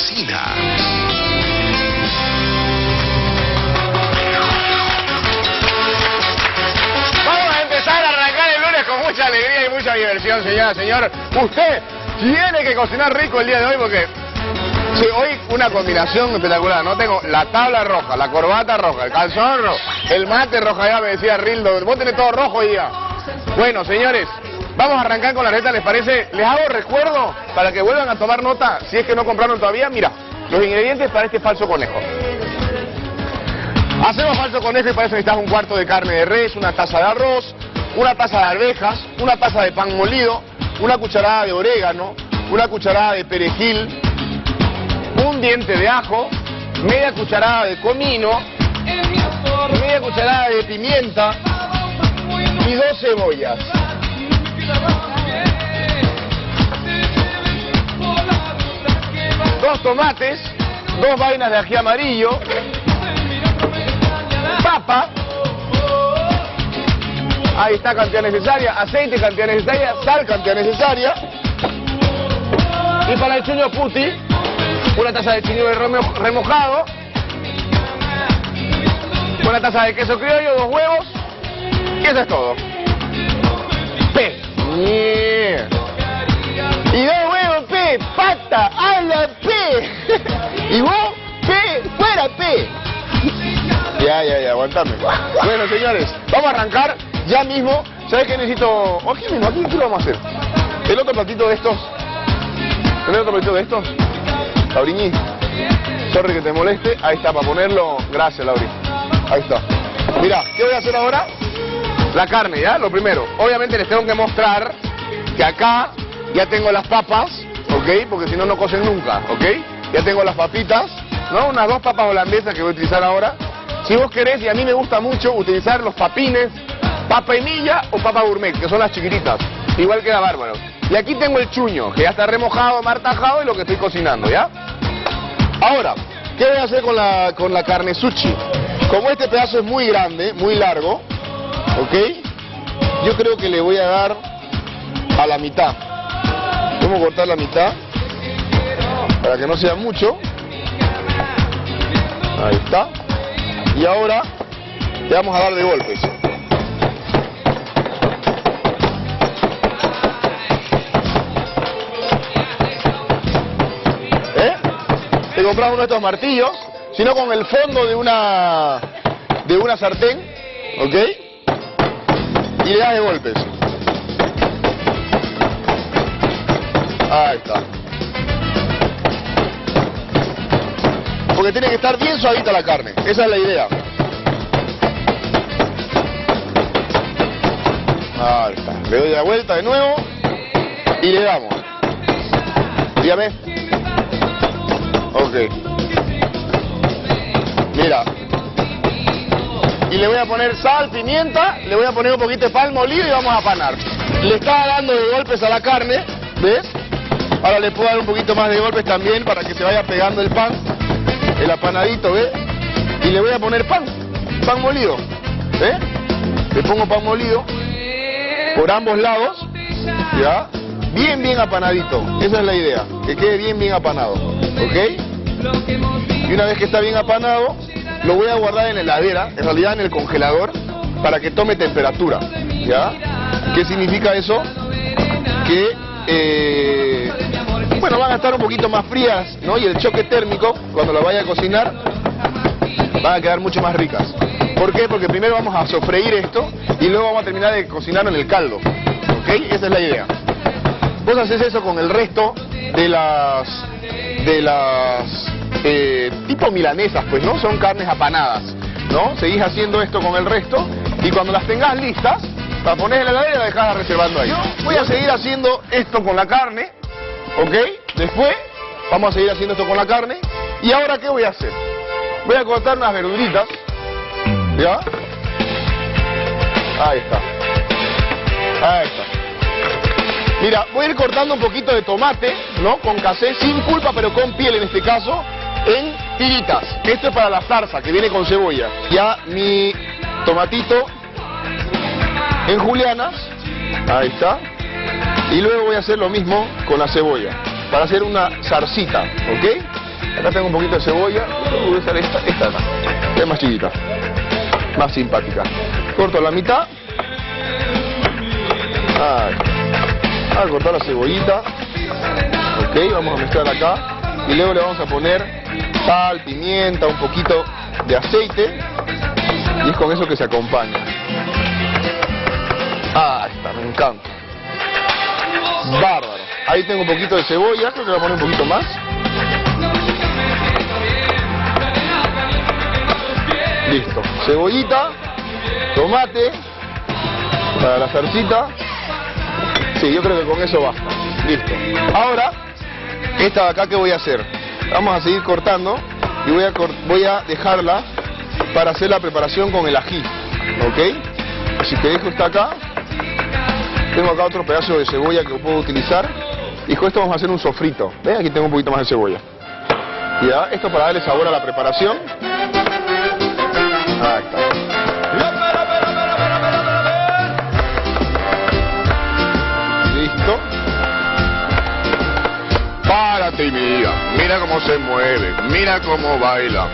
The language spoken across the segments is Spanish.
cocina. Vamos a empezar a arrancar el lunes con mucha alegría y mucha diversión, señora, señor. Usted tiene que cocinar rico el día de hoy porque... Sí, hoy una combinación espectacular, ¿no? Tengo la tabla roja, la corbata roja, el calzón rojo, el mate roja, ya me decía Rildo. Vos tenés todo rojo hoy día. Bueno, señores, vamos a arrancar con la receta, ¿les parece? Les hago recuerdo para que vuelvan a tomar nota, si es que no compraron todavía. Mira, los ingredientes para este falso conejo. Hacemos falso conejo y para eso necesitas un cuarto de carne de res, una taza de arroz, una taza de arvejas, una taza de pan molido, una cucharada de orégano, una cucharada de perejil, un diente de ajo, media cucharada de comino, media cucharada de pimienta y 2 cebollas. Dos tomates, 2 vainas de ají amarillo, papa, ahí está, cantidad necesaria, aceite, cantidad necesaria, sal, cantidad necesaria, y para el chuño puti, una taza de chiño remojado, una taza de queso criollo, 2 huevos, y eso es todo. P. Y 2 huevos, P. Pata, habla, P. Y vos, P. Fuera, P. Ya, aguantame. Bueno, señores, vamos a arrancar ya mismo. ¿Sabes qué necesito? Aquí mismo, aquí lo vamos a hacer. El otro platito de estos. ¿Tenés otro platito de estos? Lauriñi, sorry que te moleste. Ahí está, para ponerlo. Gracias, Lauri. Ahí está. Mira, ¿qué voy a hacer ahora? La carne, ¿ya? Lo primero. Obviamente les tengo que mostrar que acá ya tengo las papas, ¿ok? Porque si no, no cocen nunca, ¿ok? Ya tengo las papitas, ¿no? Unas 2 papas holandesas que voy a utilizar ahora. Si vos querés, y a mí me gusta mucho utilizar los papines, papa milla o papa gourmet, que son las chiquititas. Igual queda bárbaro. Y aquí tengo el chuño, que ya está remojado, martajado, y lo que estoy cocinando, ¿ya? Ahora, ¿qué voy a hacer con la carne sushi? Como este pedazo es muy grande, muy largo, ¿ok? Yo creo que le voy a dar a la mitad. Vamos a cortar la mitad, para que no sea mucho. Ahí está. Y ahora le vamos a dar de golpes. Te compras uno de estos martillos, sino con el fondo de una sartén, ¿ok? Y le das de golpes. Ahí está. Porque tiene que estar bien suavita la carne, esa es la idea. Ahí está. Le doy la vuelta de nuevo y le damos. Dígame. Ok. Mira. Y le voy a poner sal, pimienta, le voy a poner un poquito de pan molido y vamos a apanar. Le estaba dando de golpes a la carne, ¿ves? Ahora le puedo dar un poquito más de golpes también para que se vaya pegando el pan, el apanadito, ¿ves? Y le voy a poner pan molido, ¿ves? Le pongo pan molido por ambos lados, ¿ya? Bien apanadito, esa es la idea, que quede bien apanado, ¿ok? Y una vez que está bien apanado, lo voy a guardar en la heladera, en realidad en el congelador, para que tome temperatura, ¿ya? ¿Qué significa eso? Que, bueno, van a estar un poquito más frías, ¿no? Y el choque térmico, cuando la vaya a cocinar, van a quedar mucho más ricas. ¿Por qué? Porque primero vamos a sofreír esto y luego vamos a terminar de cocinarlo en el caldo, ¿ok? Esa es la idea. Vos haces eso con el resto de las tipo milanesas, pues, ¿no? Son carnes apanadas, ¿no? Seguís haciendo esto con el resto y cuando las tengas listas, la pones en la heladera y la dejás reservando ahí. Yo voy a seguir haciendo esto con la carne, ¿ok? Después vamos a seguir haciendo esto con la carne. ¿Y ahora qué voy a hacer? Voy a cortar unas verduritas, ¿ya? Ahí está. Ahí está. Mira, voy a ir cortando un poquito de tomate, ¿no? Con casé, sin pulpa, pero con piel en este caso, en tiritas. Esto es para la salsa, que viene con cebolla. Ya mi tomatito en julianas, ahí está. Y luego voy a hacer lo mismo con la cebolla, para hacer una zarcita, ¿ok? Acá tengo un poquito de cebolla. Voy a usar esta de acá. Es más chiquita, más simpática. Corto la mitad. A cortar la cebollita. Ok, vamos a mezclar acá. Y luego le vamos a poner sal, pimienta, un poquito de aceite. Y es con eso que se acompaña. Ahí está, me encanta. Bárbaro. Ahí tengo un poquito de cebolla, creo que voy a poner un poquito más. Listo. Cebollita, tomate, para la salsita. Sí, yo creo que con eso basta. Listo. Ahora, esta de acá, ¿qué voy a hacer? Vamos a seguir cortando y voy a dejarla para hacer la preparación con el ají. ¿Ok? Así que dejo esta acá. Tengo acá otro pedazo de cebolla que puedo utilizar. Y con esto vamos a hacer un sofrito. ¿Ven? Aquí tengo un poquito más de cebolla. Ya, esto para darle sabor a la preparación. Ahí está. Listo. Párate y mira cómo se mueve, mira cómo baila.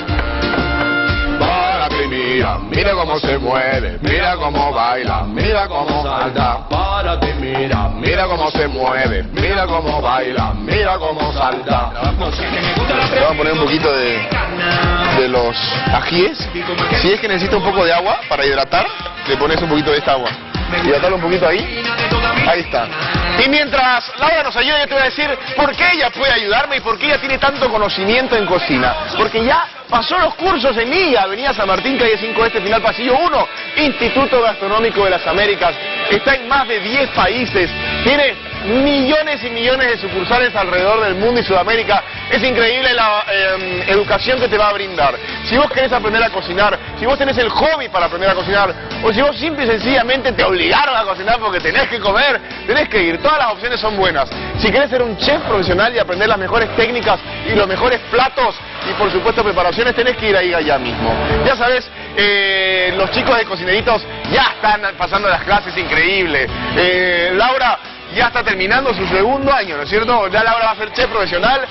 Párate y mira cómo se mueve, mira cómo baila, mira cómo salta. Párate y mira cómo se mueve, mira cómo baila, mira cómo salta. Le vamos a poner un poquito de los ajíes. Si es que necesita un poco de agua para hidratar, le pones un poquito de esta agua. Hidratarlo un poquito ahí. Ahí está. Y mientras Laura nos ayuda, yo te voy a decir por qué ella puede ayudarme y por qué ella tiene tanto conocimiento en cocina. Porque ya pasó los cursos en IA, Avenida San Martín, calle 5 Este, final pasillo 1, Instituto Gastronómico de las Américas. Está en más de 10 países, tiene millones y millones de sucursales alrededor del mundo y Sudamérica. Es increíble la educación que te va a brindar. Si vos querés aprender a cocinar, si vos tenés el hobby para aprender a cocinar, o si vos simple y sencillamente te obligaron a cocinar porque tenés que comer, tenés que ir. Todas las opciones son buenas. Si querés ser un chef profesional y aprender las mejores técnicas y los mejores platos y por supuesto preparaciones, tenés que ir ahí allá mismo. Ya sabes, los chicos de Cocineritos ya están pasando las clases, increíble. Laura ya está terminando su segundo año, ¿no es cierto? Ya Laura va a ser chef profesional.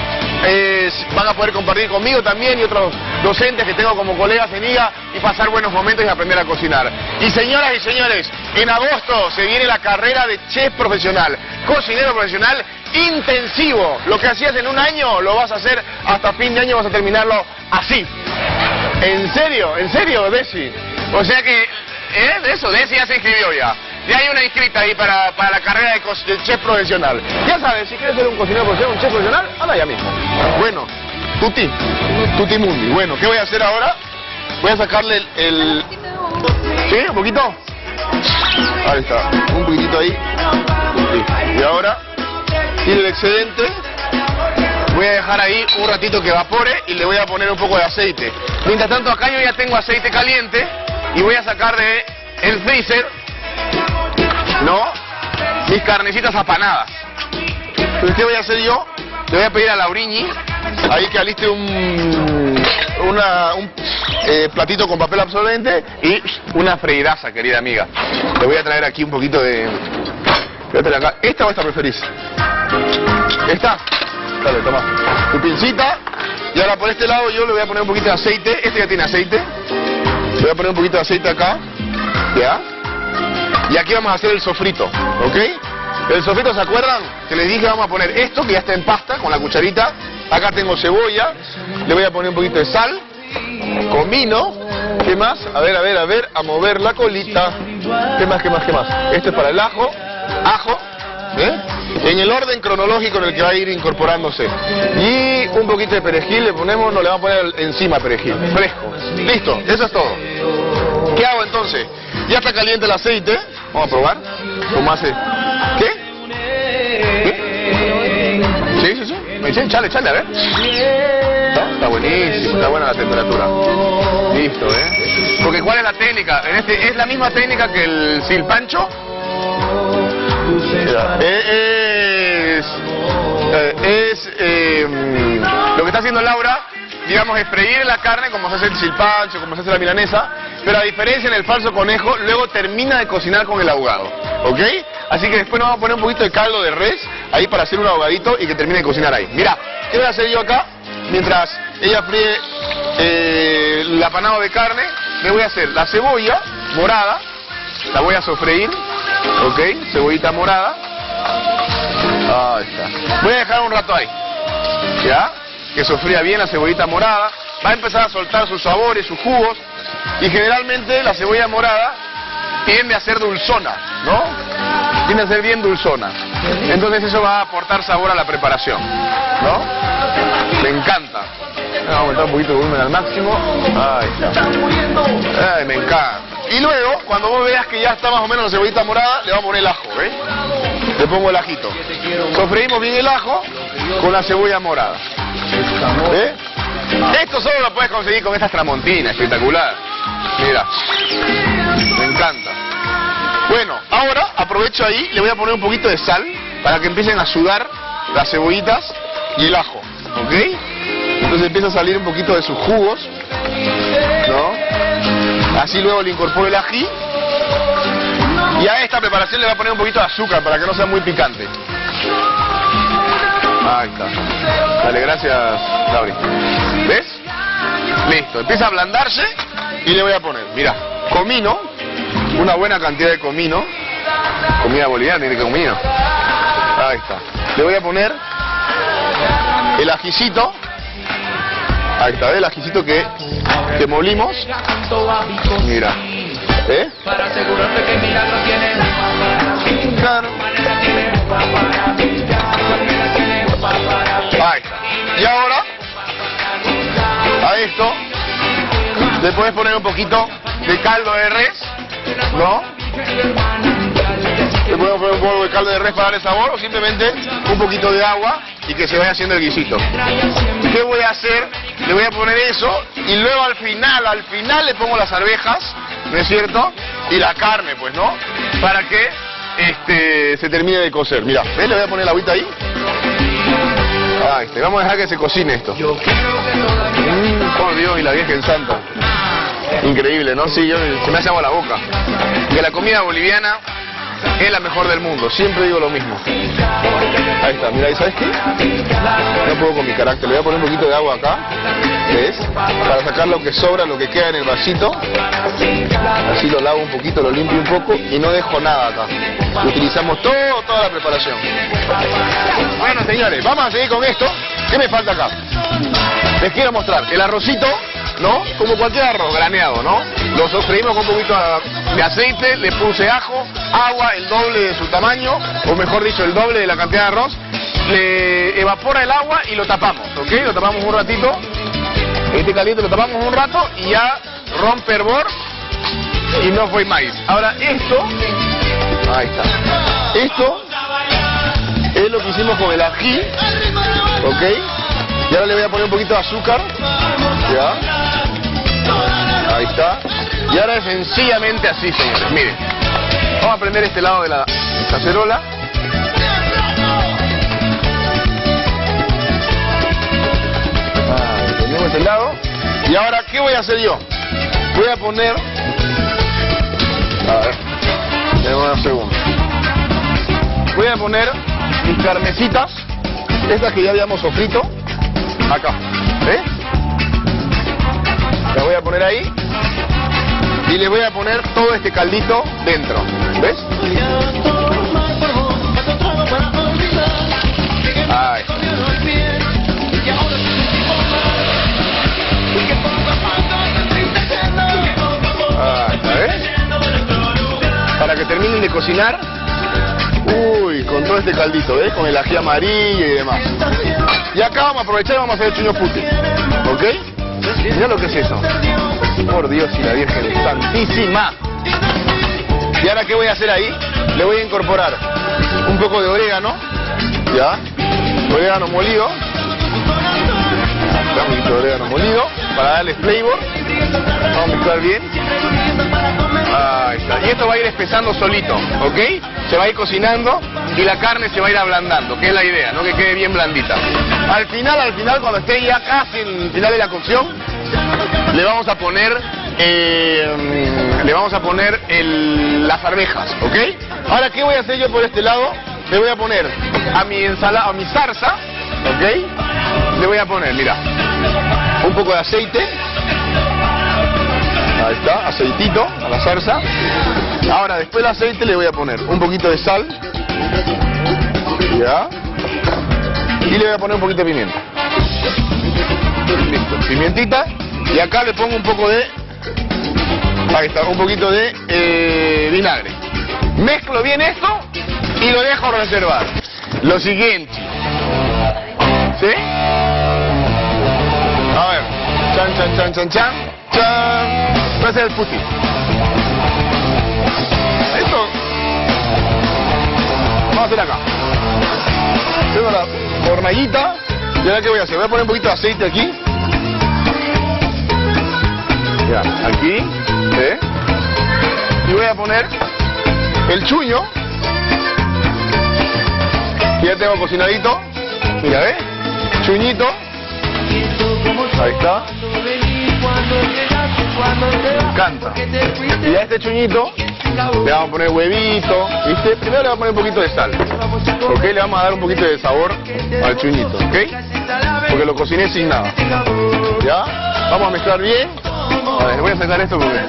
Van a poder compartir conmigo también y otros docentes que tengo como colegas en IA y pasar buenos momentos y aprender a cocinar. Y señoras y señores, en agosto se viene la carrera de chef profesional, cocinero profesional intensivo. Lo que hacías en un año lo vas a hacer hasta fin de año, vas a terminarlo así. ¿En serio, Desi? O sea que, Desi ya se inscribió ya. Ya hay una inscrita ahí para la carrera de chef profesional. Ya sabes, si quieres ser un cocinero profesional, un chef profesional, anda ya mismo. Bueno, tutti mundi. Bueno, ¿qué voy a hacer ahora? Voy a sacarle el... ¿Sí? ¿Un poquito? Ahí está, un poquitito ahí. Y ahora, tiro el excedente. Voy a dejar ahí un ratito que evapore y le voy a poner un poco de aceite. Mientras tanto, acá yo ya tengo aceite caliente y voy a sacar de el freezer, mis carnecitas apanadas. Entonces, ¿qué voy a hacer yo? Le voy a pedir a Lauriñi ahí que aliste un platito con papel absorbente y una freidaza, querida amiga. Le voy a traer aquí un poquito de... Acá. ¿Esta o esta preferís? ¿Esta? Dale, toma. Tu pincita. Y ahora por este lado yo le voy a poner un poquito de aceite. Este ya tiene aceite. Le voy a poner un poquito de aceite acá. ¿Ya? Y aquí vamos a hacer el sofrito, ¿ok? El sofrito, ¿se acuerdan? Que les dije, vamos a poner esto, que ya está en pasta, con la cucharita. Acá tengo cebolla. Le voy a poner un poquito de sal. Comino. ¿Qué más? A ver, a mover la colita. ¿Qué más? Esto es para el ajo. En el orden cronológico en el que va a ir incorporándose. Y un poquito de perejil le ponemos, le vamos a poner encima perejil, fresco. Listo, eso es todo. ¿Qué hago entonces? Ya está caliente el aceite. Vamos a probar. ¿Cómo hace? ¿Qué? Sí. Me dicen, chale, a ver. Está buenísimo, está buena la temperatura. Listo, Porque ¿cuál es la técnica? Es la misma técnica que el silpancho. Lo que está haciendo Laura, digamos, es freír la carne como se hace el silpancho, como se hace la milanesa, pero a diferencia en el falso conejo, luego termina de cocinar con el ahogado, ¿ok? Así que después nos vamos a poner un poquito de caldo de res ahí para hacer un ahogadito y que termine de cocinar ahí. Mira, ¿qué voy a hacer yo acá? mientras ella fríe el apanado de carne, le voy a hacer la cebolla morada, la voy a sofreír, ok, cebollita morada, ahí está, voy a dejar un rato ahí, ya, que sofría bien la cebollita morada, va a empezar a soltar sus sabores, sus jugos, y generalmente la cebolla morada tiende a ser dulzona, ¿no? Tiende a ser bien dulzona, entonces eso va a aportar sabor a la preparación, ¿no? Me encanta. Vamos a aumentar un poquito el volumen al máximo. Ahí está. Ay, me encanta. Y luego, cuando vos veas que ya está más o menos la cebollita morada, le vamos a poner el ajo, ¿ves? Le pongo el ajito. Sofreímos bien el ajo con la cebolla morada. ¿Ves? Esto solo lo puedes conseguir con estas tramontinas, espectacular. Mira. Me encanta. Bueno, ahora aprovecho ahí, le voy a poner un poquito de sal para que empiecen a sudar las cebollitas y el ajo, ¿ok? Entonces empieza a salir un poquito de sus jugos, ¿no? Así luego le incorporo el ají. Y a esta preparación le voy a poner un poquito de azúcar para que no sea muy picante. Ahí está. Dale, gracias, Lauri. ¿Ves? Listo, empieza a ablandarse y le voy a poner, mira, comino, una buena cantidad de comino. Comida boliviana tiene comino. Ahí está. Le voy a poner el ajicito. Ahí está, ¿ves? El ajicito que molimos. Mira. ¿Eh? Para asegurarte que el milagro tiene. Claro. Ahí está. Y ahora, a esto, le puedes poner un poquito de caldo de res, ¿no? Le podemos poner un poco de caldo de res para darle sabor, o simplemente un poquito de agua y que se vaya haciendo el guisito. ¿Qué voy a hacer? Le voy a poner eso y luego al final le pongo las arvejas, ¿no es cierto? Y la carne, pues, ¿no? Para que se termine de cocer. Mira, ¿ves? Le voy a poner la agüita ahí. Ahí está. Vamos a dejar que se cocine esto. Por Dios y la Virgen Santa. Increíble, ¿no? Sí, se me hace agua la boca. Que la comida boliviana es la mejor del mundo, siempre digo lo mismo. Ahí está, mira, ¿y sabes qué? No puedo con mi carácter, le voy a poner un poquito de agua acá, ¿ves? Para sacar lo que sobra, lo que queda en el vasito. Así lo lavo un poquito, lo limpio un poco y no dejo nada acá. Utilizamos toda la preparación. Bueno, señores, vamos a seguir con esto. ¿Qué me falta acá? Les quiero mostrar el arrocito, ¿no? Como cualquier arroz graneado, ¿no? Lo sofreímos con un poquito de aceite, le puse ajo, agua, el doble de su tamaño, o mejor dicho, el doble de la cantidad de arroz. Le evapora el agua y lo tapamos, ¿ok? Lo tapamos un ratito, este caliente lo tapamos un rato y ya rompe hervor y no fue maíz. Ahora esto, ahí está, esto es lo que hicimos con el ají, ¿ok? Y ahora le voy a poner un poquito de azúcar, ¿ya? Ahí está. Y ahora es sencillamente así, señores, miren. Vamos a prender este lado de la cacerola. Prendemos este lado. Y ahora, ¿qué voy a hacer yo? Voy a poner... A ver, tenemos un segundo. Voy a poner mis carnecitas, estas que ya habíamos sofrito, acá, ¿ves? La voy a poner ahí y le voy a poner todo este caldito dentro, ¿ves? Ahí. ¿Ves? Para que terminen de cocinar. Uy, con todo este caldito, ¿ves? Con el ají amarillo y demás. Y acá vamos a aprovechar y vamos a hacer el chuño puti, ¿ok? Mira lo que es eso. Por Dios y la Virgen Santísima. Y ahora, ¿qué voy a hacer ahí? Le voy a incorporar un poco de orégano, ¿ya? Orégano molido. Acá un poquito de orégano molido para darle flavor. Vamos a mezclar bien. Ahí está. Y esto va a ir espesando solito, ¿ok? Se va a ir cocinando y la carne se va a ir ablandando, que es la idea, ¿no? Que quede bien blandita. Al final, cuando esté ya casi en el final de la cocción, le vamos a poner las arvejas, ¿ok? Ahora, ¿qué voy a hacer yo por este lado? Le voy a poner a mi ensalada, a mi salsa, ¿ok? Le voy a poner, mira, un poco de aceite. Ahí está, aceitito a la salsa. Ahora, después del aceite le voy a poner un poquito de sal. Ya. Y le voy a poner un poquito de pimienta. Listo, pimientita. Y acá le pongo un poco de... Ahí está, un poquito de vinagre. Mezclo bien esto y lo dejo reservar. Lo siguiente. ¿Sí? A ver. Chan, chan, chan, chan, chan. Chan. Va a ser el puti. Esto. Vamos a hacer acá. Tengo la hornallita. ¿Y ahora qué voy a hacer? Voy a poner un poquito de aceite aquí. Ya, aquí. ¿Sí? Y voy a poner el chuño. Que ya tengo cocinadito. Mira, ¿ves? Chuñito. Ahí está. Me encanta. Y a este chuñito le vamos a poner huevito. ¿Viste? Primero le vamos a poner un poquito de sal. ¿Ok? Le vamos a dar un poquito de sabor al chuñito. ¿Ok? Porque lo cociné sin nada. ¿Ya? Vamos a mezclar bien. A ver, voy a sacar esto porque...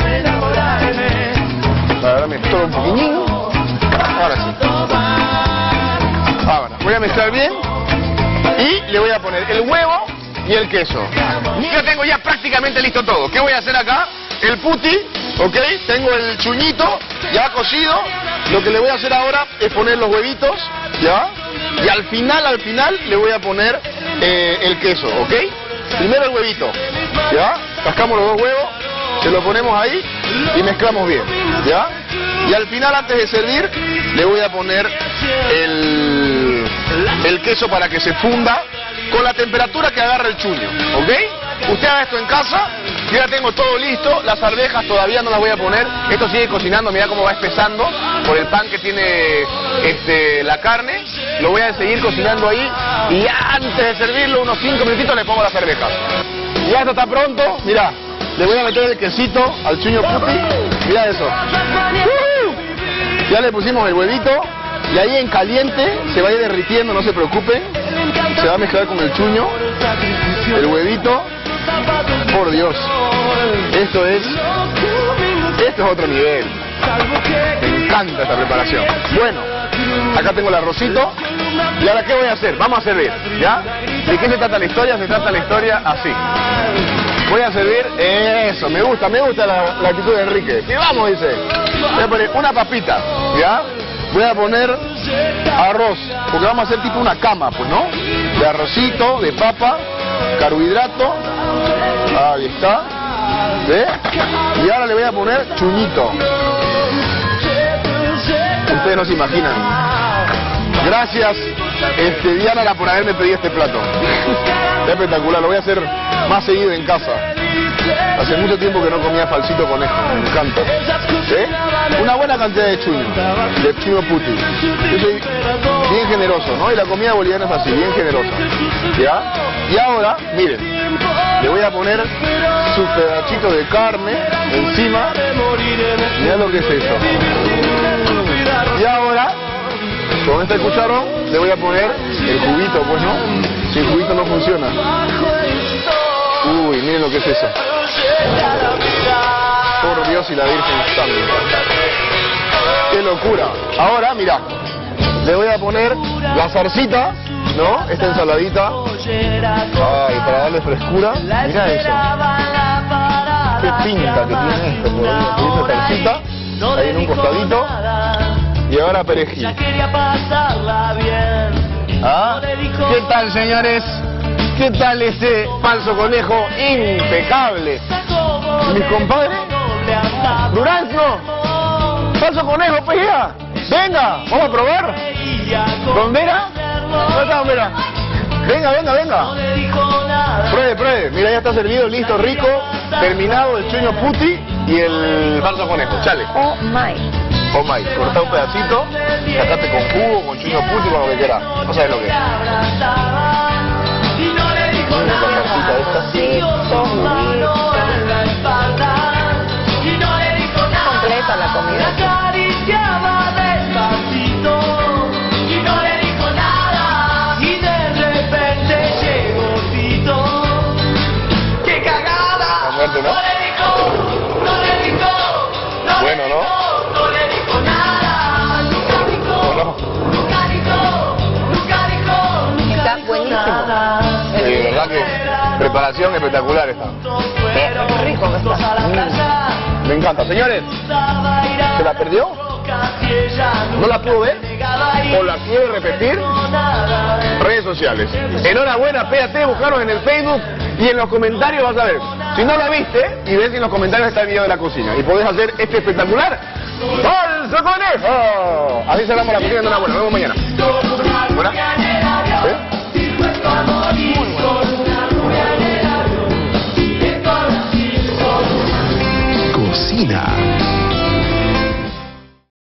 La verdad me estorba un poquitín. Ahora sí. Ahora, voy a mezclar bien. Y le voy a poner el huevo y el queso. Yo tengo ya prácticamente listo todo. ¿Qué voy a hacer acá? El puti, ¿ok? Tengo el chuñito ya cocido. Lo que le voy a hacer ahora es poner los huevitos, ¿ya? Y al final le voy a poner el queso, ¿ok? Primero el huevito, ¿ya? Cascamos los dos huevos, se lo ponemos ahí y mezclamos bien, ¿ya? Y al final, antes de servir, le voy a poner el queso para que se funda con la temperatura que agarra el chuño, ¿ok? Usted haga esto en casa. Yo ya tengo todo listo. Las arvejas todavía no las voy a poner. Esto sigue cocinando, mira cómo va espesando por el pan que tiene la carne. Lo voy a seguir cocinando ahí. Y antes de servirlo, unos 5 minutitos, le pongo las arvejas. Ya esto está pronto. Mira, le voy a meter el quesito al chuño puti. Mira eso. Ya le pusimos el huevito. Y ahí en caliente se va a ir derritiendo, no se preocupen. Se va a mezclar con el chuño, el huevito. Por Dios, esto es otro nivel. Me encanta esta preparación. Bueno, acá tengo el arrocito. ¿Y ahora qué voy a hacer? Vamos a servir, ¿ya? ¿De qué se trata la historia? Se trata la historia así. Voy a servir eso, me gusta la actitud de Enrique. ¿Qué vamos? Dice. Voy a poner una papita, ¿ya? Voy a poner arroz, porque vamos a hacer tipo una cama, pues, ¿no? De arrocito, de papa, carbohidrato. Ahí está. ¿Ve? Y ahora le voy a poner chuñito. Ustedes no se imaginan. Gracias, Diana, por haberme pedido este plato. Es espectacular, lo voy a hacer más seguido en casa. Hace mucho tiempo que no comía falsito conejo, me encanta. ¿Sí? Una buena cantidad de chuño puti. Yo soy bien generoso, ¿no? Y la comida boliviana es así, bien generosa. ¿Ya? Y ahora, miren, le voy a poner su pedacito de carne encima. Mirá lo que es eso. Y ahora, con este cucharón, le voy a poner el juguito, pues, ¿no? Si el juguito no funciona. Uy, miren lo que es eso. Por Dios y la Virgen Santa. ¡Qué locura! Ahora, mira, le voy a poner la zarcita, ¿no? Esta ensaladita. Ay, para darle frescura. Mira eso. Qué pinta que tiene esto, por Dios. Esta zarcita, ahí en un costadito. Y ahora perejil. ¿Ah? ¿Qué tal, señores? ¿Qué tal ese falso conejo impecable? Mis compadres, durazno, falso conejo, pues ya. Venga, vamos a probar. ¿Con Vera? ¿Dónde está Vera? Venga. Pruebe. Mira, ya está servido, listo, rico, terminado el chuño puti y el falso conejo. Chale. Oh my. Corta un pedacito, sacate con jugo, con chuño puti, con lo que quieras. No sabes lo que es. La salsita esta. Completa la comida. interesante, ¿no? Bueno, ¿no? Está buenísimo. Sí, de verdad que preparación espectacular está. Qué rico que está. Me encanta. Señores, ¿se la perdió? ¿No la pudo ver? ¿O la quiere repetir? Redes sociales. Enhorabuena, PAT, buscaros en el Facebook y en los comentarios vas a ver. Si no la viste, y ves en los comentarios está el video de la cocina. Y podés hacer este espectacular ¡Falso Conejo! Así cerramos la cocina de Enhorabuena. Nos vemos mañana. ¿Buena? ¿Sí? Cocina